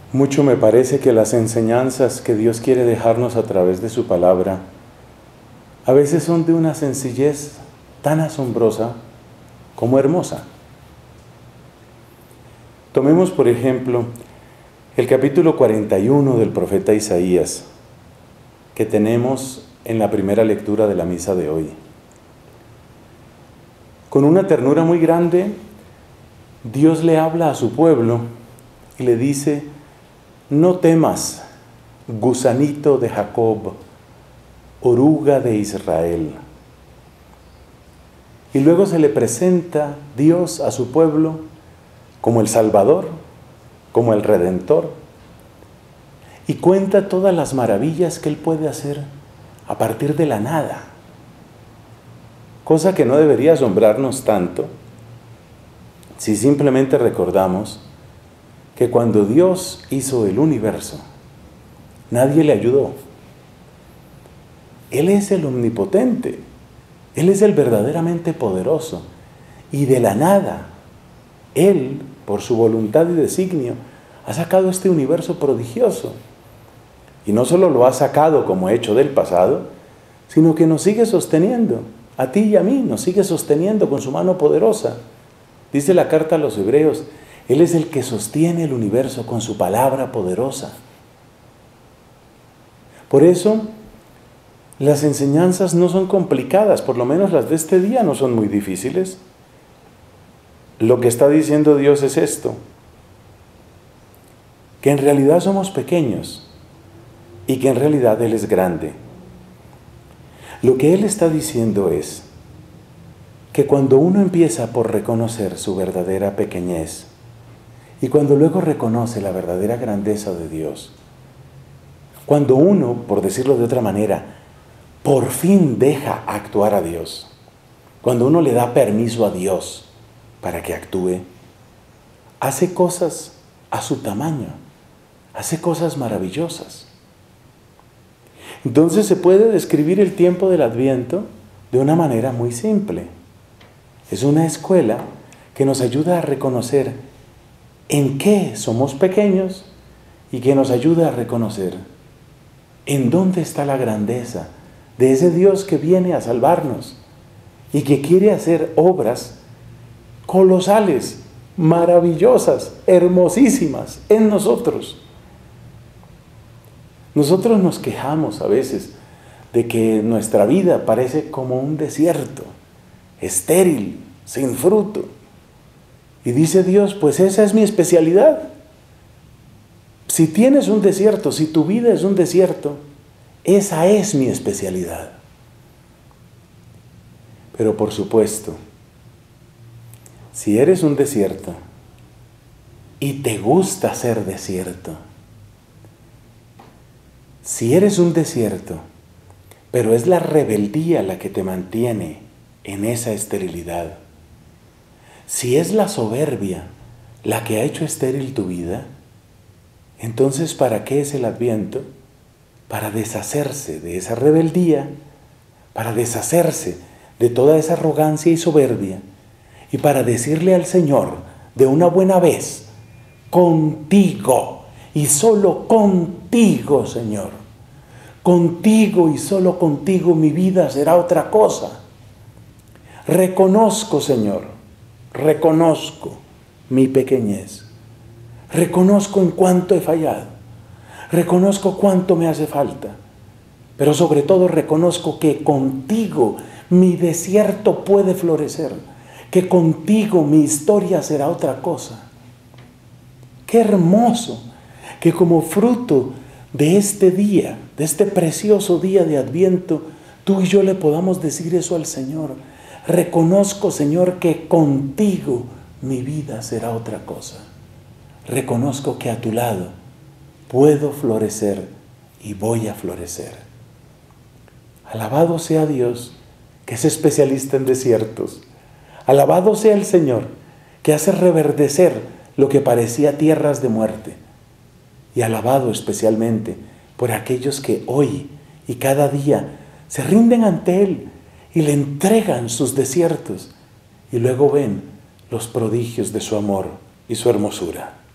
Mucho me parece que las enseñanzas que Dios quiere dejarnos a través de su palabra a veces son de una sencillez tan asombrosa como hermosa. Tomemos, por ejemplo, el capítulo 41 del profeta Isaías, que tenemos en la primera lectura de la misa de hoy. Con una ternura muy grande, Dios le habla a su pueblo y le dice: no temas, gusanito de Jacob, oruga de Israel. Y luego se le presenta Dios a su pueblo como el Salvador, como el Redentor, y cuenta todas las maravillas que Él puede hacer a partir de la nada. Cosa que no debería asombrarnos tanto si simplemente recordamos que cuando Dios hizo el universo, nadie le ayudó. Él es el omnipotente, Él es el verdaderamente poderoso, y de la nada, Él, por su voluntad y designio, ha sacado este universo prodigioso. Y no solo lo ha sacado como hecho del pasado, sino que nos sigue sosteniendo, a ti y a mí, nos sigue sosteniendo con su mano poderosa. Dice la carta a los Hebreos: Él es el que sostiene el universo con su palabra poderosa. Por eso, las enseñanzas no son complicadas, por lo menos las de este día no son muy difíciles. Lo que está diciendo Dios es esto: que en realidad somos pequeños y que en realidad Él es grande. Lo que Él está diciendo es que cuando uno empieza por reconocer su verdadera pequeñez, y cuando luego reconoce la verdadera grandeza de Dios, cuando uno, por decirlo de otra manera, por fin deja actuar a Dios, cuando uno le da permiso a Dios para que actúe, hace cosas a su tamaño, hace cosas maravillosas. Entonces se puede describir el tiempo del Adviento de una manera muy simple. Es una escuela que nos ayuda a reconocer en qué somos pequeños y que nos ayuda a reconocer en dónde está la grandeza de ese Dios que viene a salvarnos y que quiere hacer obras colosales, maravillosas, hermosísimas en nosotros. Nosotros nos quejamos a veces de que nuestra vida parece como un desierto, estéril, sin fruto. Y dice Dios: pues esa es mi especialidad. Si tienes un desierto, si tu vida es un desierto, esa es mi especialidad. Pero por supuesto, si eres un desierto y te gusta ser desierto, si eres un desierto, pero es la rebeldía la que te mantiene en esa esterilidad, si es la soberbia la que ha hecho estéril tu vida, entonces ¿para qué es el Adviento? Para deshacerse de esa rebeldía, para deshacerse de toda esa arrogancia y soberbia, y para decirle al Señor de una buena vez: contigo y solo contigo, Señor. Contigo y solo contigo mi vida será otra cosa. Reconozco, Señor, reconozco mi pequeñez. Reconozco en cuánto he fallado. Reconozco cuánto me hace falta. Pero sobre todo reconozco que contigo mi desierto puede florecer. Que contigo mi historia será otra cosa. Qué hermoso que como fruto de este día, de este precioso día de Adviento, tú y yo le podamos decir eso al Señor. Reconozco, Señor, que contigo mi vida será otra cosa. Reconozco que a tu lado puedo florecer y voy a florecer. Alabado sea Dios, que es especialista en desiertos. Alabado sea el Señor, que hace reverdecer lo que parecía tierras de muerte. Y alabado especialmente por aquellos que hoy y cada día se rinden ante Él y le entregan sus desiertos y luego ven los prodigios de su amor y su hermosura.